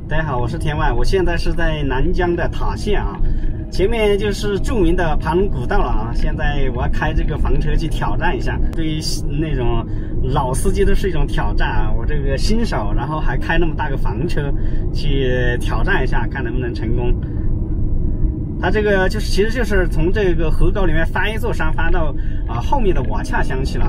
大家好，我是天外，我现在是在南疆的塔县啊，前面就是著名的盘龙古道了啊。现在我要开这个房车去挑战一下，对于那种老司机都是一种挑战啊。我这个新手，然后还开那么大个房车去挑战一下，看能不能成功。它这个其实就是从这个河沟里面翻一座山，翻到后面的瓦恰乡去了。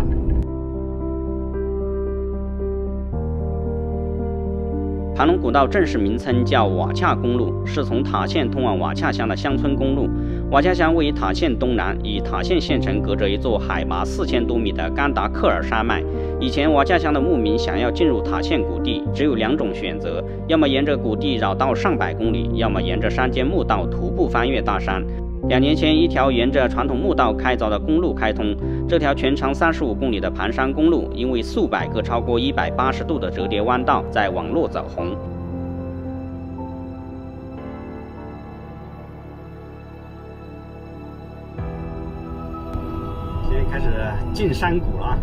盘龙古道正式名称叫瓦恰公路，是从塔县通往瓦恰乡的乡村公路。瓦恰乡位于塔县东南，与塔县县城隔着一座海拔4000多米的甘达克尔山脉。以前瓦恰乡的牧民想要进入塔县谷地，只有2种选择：要么沿着谷地绕道上百公里，要么沿着山间墓道徒步翻越大山。2年前，一条沿着传统墓道开凿的公路开通。这条全长35公里的盘山公路，因为数百个超过180度的折叠弯道，在网络走红。 现在开始进山谷了。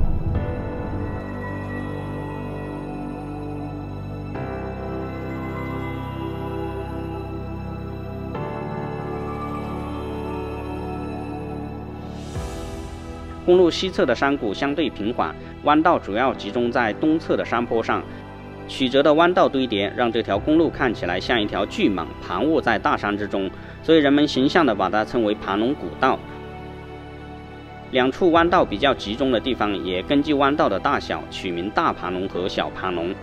公路西侧的山谷相对平缓，弯道主要集中在东侧的山坡上。曲折的弯道堆叠让这条公路看起来像一条巨蟒盘卧在大山之中，所以人们形象地把它称为盘龙古道。2处弯道比较集中的地方也根据弯道的大小取名大盘龙和小盘龙。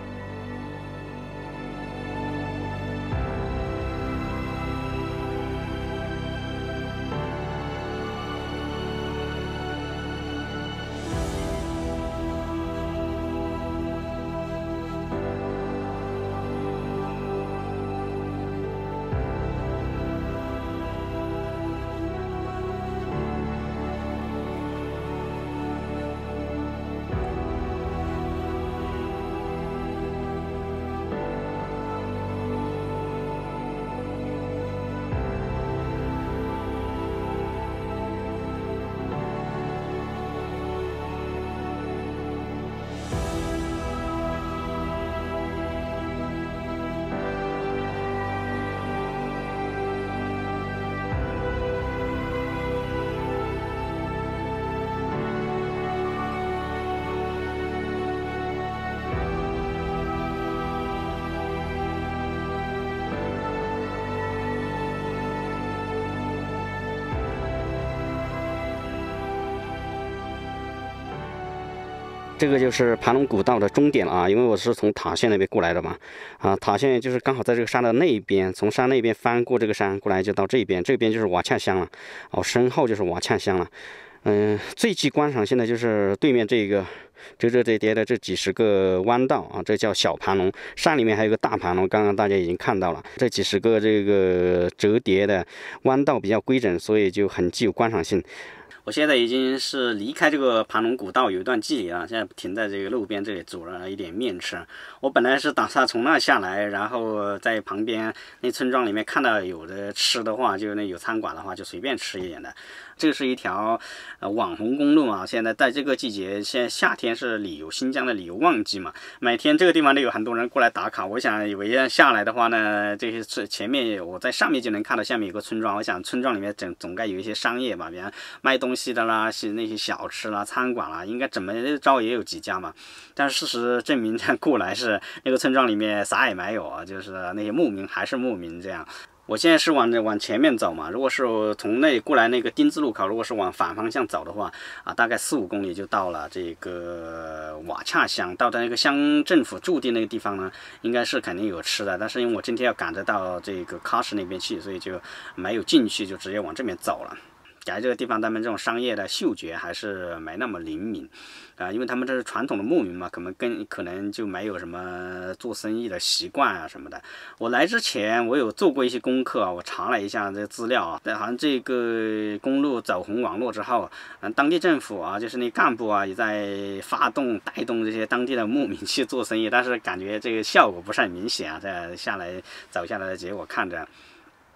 这个就是盘龙古道的终点了啊，因为我是从塔县那边过来的嘛，塔县就是刚好在这个山的那一边，从山那边翻过这个山过来就到这边，这边就是瓦恰乡了，身后就是瓦恰乡了。最具观赏性的就是对面这个折折叠叠的这几十个弯道啊，这叫小盘龙。山里面还有个大盘龙，刚刚大家已经看到了，这几十个这个折叠的弯道比较规整，所以就很具有观赏性。我现在已经是离开这个盘龙古道有一段距离了，现在停在这个路边这里煮了一点面吃。我本来是打算从那下来，然后在旁边那村庄里面看到有的吃的话，就那有餐馆的话就随便吃一点的。这是一条网红公路嘛，现在在这个季节，现在夏天是新疆的旅游旺季嘛，每天这个地方都有很多人过来打卡。我想以为下来的话呢，这些前面我在上面就能看到下面有个村庄，我想村庄里面总该有一些商业吧，比方卖东西的啦，是那些小吃啦、餐馆啦，应该怎么着也有几家嘛。但是事实证明，过来是那个村庄里面啥也没有啊，就是那些牧民还是牧民这样。我现在是往前面走嘛，如果是从那里过来那个丁字路口，如果是往反方向走的话大概4-5公里就到了这个瓦恰乡，到那个乡政府驻地那个地方呢，应该是肯定有吃的，但是因为我今天要赶着到这个喀什那边去，所以就没有进去，就直接往这边走了。感觉这个地方他们这种商业的嗅觉还是没那么灵敏因为他们这是传统的牧民嘛，可能就没有什么做生意的习惯什么的。我来之前我有做过一些功课我查了一下这资料好像这个公路走红网络之后当地政府就是那干部也在带动这些当地的牧民去做生意，但是感觉这个效果不是很明显这走下来的结果看着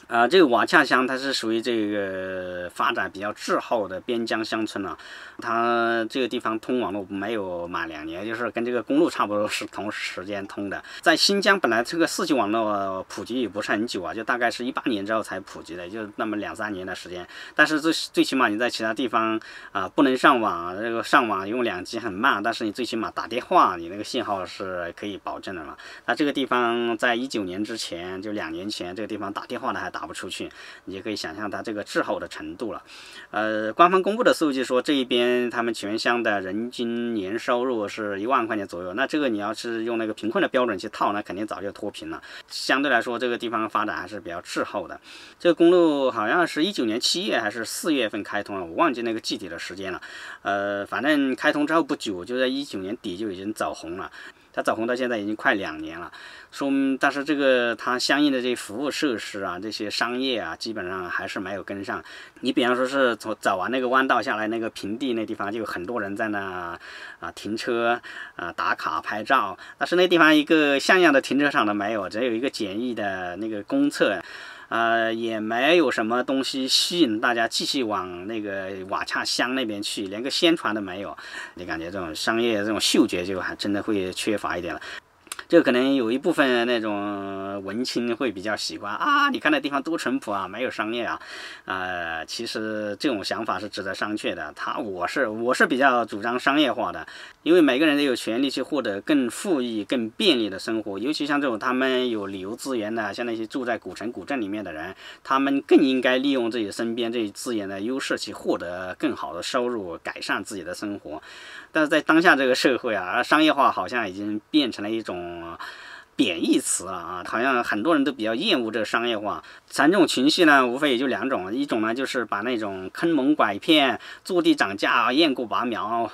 这个瓦恰乡它是属于这个发展比较滞后的边疆乡村啊，它这个地方通网络没有满2年，就是跟这个公路差不多是同时间通的。在新疆本来这个4G 网络普及也不是很久啊，就大概是18年之后才普及的，就那么2、3年的时间。但是最起码你在其他地方不能上网，这个上网用2G 很慢，但是你最起码打电话你那个信号是可以保证的嘛。那这个地方在19年之前，就2年前，这个地方打电话的还打不出去，你就可以想象它这个滞后的程度了。官方公布的数据说，这一边他们全乡的人均年收入是1万块钱左右。那这个你要是用那个贫困的标准去套，那肯定早就脱贫了。相对来说，这个地方发展还是比较滞后的。这个公路好像是19年7月还是4月份开通了，我忘记那个具体的时间了。反正开通之后不久，就在19年底就已经走红了。它走红到现在已经快2年了，但是这个它相应的这些服务设施啊，这些商业啊，基本上还是没有跟上。你比方说是走完那个弯道下来那个平地那地方，就有很多人在那停车打卡拍照，但是那地方一个像样的停车场都没有，只有一个简易的那个公厕。也没有什么东西吸引大家继续往那个瓦恰乡那边去，连个宣传都没有，你感觉这种商业这种嗅觉就还真的会缺乏一点了。这个可能有一部分那种文青会比较喜欢啊，你看那地方多淳朴啊，没有商业啊，其实这种想法是值得商榷的。我是比较主张商业化的，因为每个人都有权利去获得更富裕、更便利的生活，尤其像这种他们有旅游资源的，像那些住在古城、古镇里面的人，他们更应该利用自己身边这些资源的优势去获得更好的收入，改善自己的生活。但是在当下这个社会啊，商业化好像已经变成了一种贬义词了啊，好像很多人都比较厌恶这个商业化。3种情绪呢，无非也就2种，一种呢就是把那种坑蒙拐骗、坐地涨价、雁过拔苗，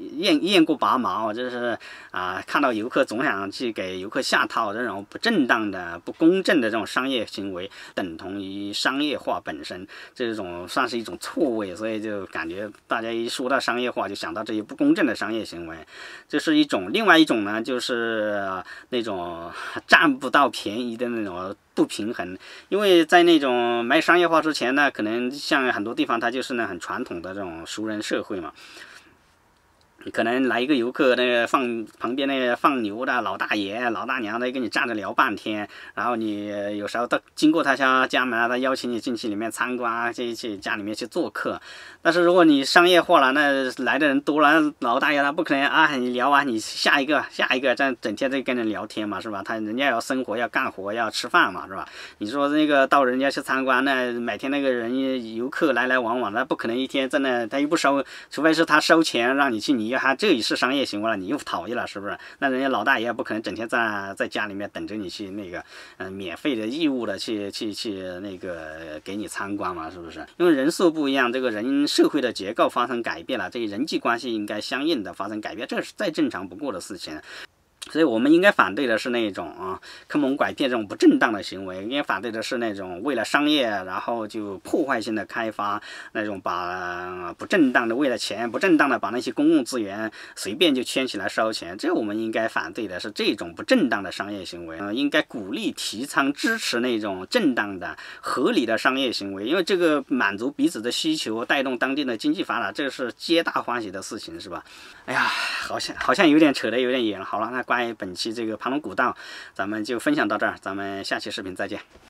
就是看到游客总想去给游客下套，这种不正当的、不公正的这种商业行为，等同于商业化本身，这种算是一种错位，所以就感觉大家一说到商业化，就想到这些不公正的商业行为，这是一种。另外一种呢，就是那种占不到便宜的那种不平衡，因为在那种没商业化之前呢，可能像很多地方它就是那很传统的这种熟人社会嘛。可能来一个游客，那个旁边那个放牛的老大爷、老大娘的跟你站着聊半天，然后你有时候经过他家门他邀请你进去里面参观，去家里面去做客。但是如果你商业化了，那来的人多了，老大爷他不可能你聊完你下一个，这样整天在跟人聊天嘛，是吧？人家要生活、要干活、要吃饭嘛，是吧？你说那个到人家去参观，那每天那个人游客来来往往，那不可能一天真的他又不收，除非是他收钱让你去，你这也是商业行为了，你又讨厌了，是不是？那人家老大爷不可能整天在家里面等着你去那个免费的义务的去那个给你参观嘛，是不是？因为人数不一样，这个社会的结构发生改变了，这些人际关系应该相应的发生改变，这是再正常不过的事情。所以我们应该反对的是那种坑蒙拐骗这种不正当的行为，应该反对的是那种为了商业然后就破坏性的开发，那种把不正当的为了钱不正当的把那些公共资源随便就圈起来收钱，这我们应该反对的是这种不正当的商业行为。应该鼓励提倡支持那种正当的合理的商业行为，因为这个满足彼此的需求，带动当地的经济发展，这是皆大欢喜的事情，是吧？哎呀，好像有点扯得有点远了。好了，那关于本期这个盘龙古道咱们就分享到这儿，咱们下期视频再见。